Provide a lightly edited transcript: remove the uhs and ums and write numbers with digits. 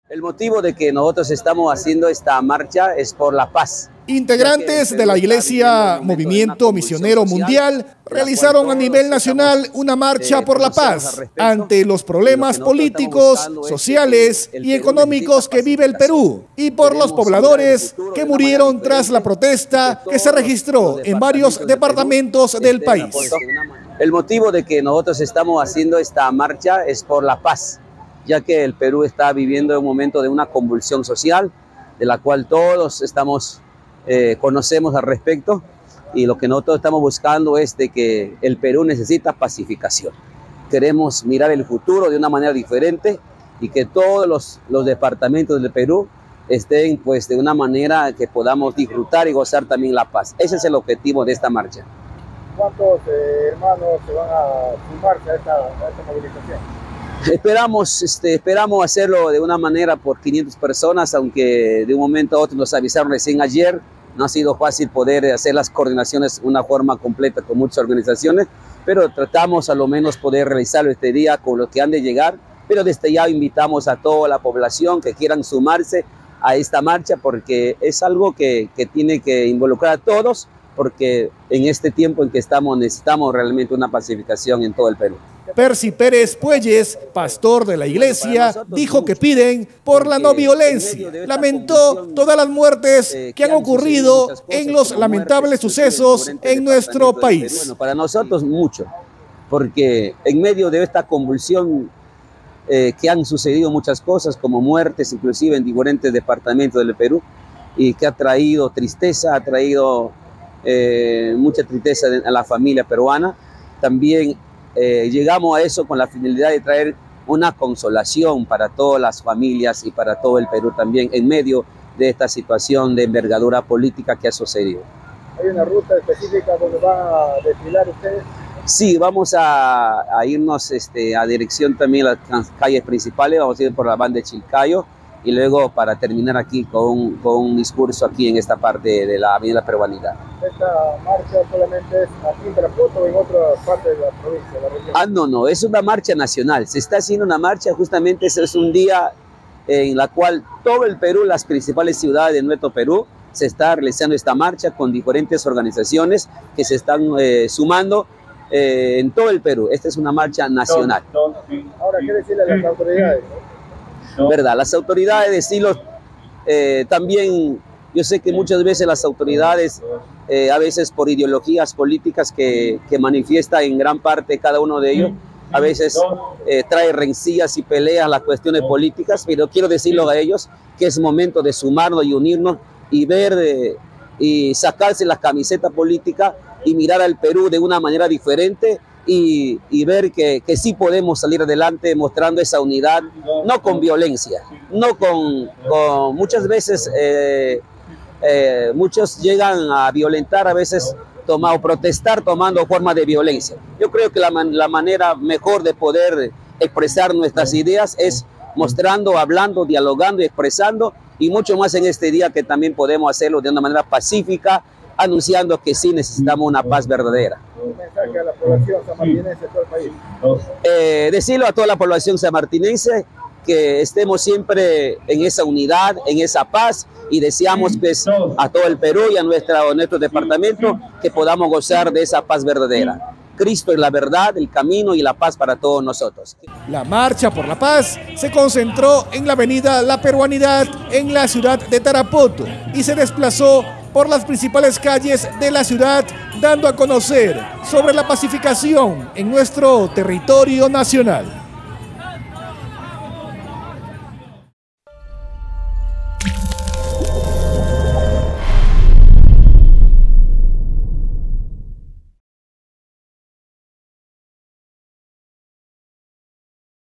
El motivo de que nosotros estamos haciendo esta marcha es por la paz. Integrantes de la Iglesia Movimiento Misionero Mundial realizaron a nivel nacional una marcha por la paz ante los problemas políticos, sociales y económicos que vive el Perú y por los pobladores que murieron tras la protesta que se registró en varios departamentos del país. El motivo de que nosotros estamos haciendo esta marcha es por la paz, ya que el Perú está viviendo un momento de una convulsión social, de la cual todos conocemos al respecto, y lo que nosotros estamos buscando es de que el Perú necesita pacificación. Queremos mirar el futuro de una manera diferente y que todos los departamentos del Perú estén pues de una manera que podamos disfrutar y gozar también la paz. Ese es el objetivo de esta marcha. ¿Cuántos hermanos se van a sumarse a esta movilización? Esperamos hacerlo de una manera por 500 personas, aunque de un momento a otro nos avisaron recién ayer. No ha sido fácil poder hacer las coordinaciones de una forma completa con muchas organizaciones, pero tratamos a lo menos poder realizarlo este día con los que han de llegar. Pero desde ya invitamos a toda la población que quieran sumarse a esta marcha, porque es algo que tiene que involucrar a todos, porque en este tiempo en que estamos necesitamos realmente una pacificación en todo el Perú. Percy Pérez Puelles, pastor de la iglesia, dijo que piden por la no violencia. Lamentó todas las muertes que han ocurrido en los lamentables sucesos en nuestro país. Bueno, para nosotros mucho, porque en medio de esta convulsión que han sucedido muchas cosas, como muertes inclusive en diferentes departamentos del Perú, y que ha traído tristeza, ha traído mucha tristeza a la familia peruana. También llegamos a eso con la finalidad de traer una consolación para todas las familias y para todo el Perú también en medio de esta situación de envergadura política que ha sucedido. ¿Hay una ruta específica donde van a desfilar ustedes? Sí, vamos a irnos a dirección también a las calles principales. Vamos a ir por la banda de Chilcayo y luego para terminar aquí con un discurso aquí en esta parte de la Avenida Peruanidad. ¿Esta marcha solamente es aquí en Tarapoto o en otra parte de la provincia, de la región? No, es una marcha nacional. Se está haciendo una marcha, justamente ese es un día en la cual todo el Perú, las principales ciudades de nuestro Perú, se está realizando esta marcha con diferentes organizaciones que se están sumando en todo el Perú. Esta es una marcha nacional. Ahora, ¿qué decirle a las autoridades? ¿Verdad? Las autoridades, decirlo también, yo sé que muchas veces las autoridades, a veces por ideologías políticas que manifiesta en gran parte cada uno de ellos, a veces trae rencillas y peleas las cuestiones políticas, pero quiero decirlo a ellos que es momento de sumarnos y unirnos y ver y sacarse la camiseta política y mirar al Perú de una manera diferente y ver que sí podemos salir adelante mostrando esa unidad, no con violencia, no con muchas veces muchos llegan a violentar a veces o protestar tomando forma de violencia. Yo creo que la manera mejor de poder expresar nuestras ideas es mostrando, hablando, dialogando y expresando, y mucho más en este día que también podemos hacerlo de una manera pacífica, anunciando que sí necesitamos una paz verdadera. Un mensaje a la población sanmartinense de todo el país. Decirlo a toda la población sanmartinense que estemos siempre en esa unidad, en esa paz, y deseamos pues a todo el Perú y a nuestro departamento que podamos gozar de esa paz verdadera. Cristo es la verdad, el camino y la paz para todos nosotros. La marcha por la paz se concentró en la avenida La Peruanidad en la ciudad de Tarapoto y se desplazó por las principales calles de la ciudad, dando a conocer sobre la pacificación en nuestro territorio nacional.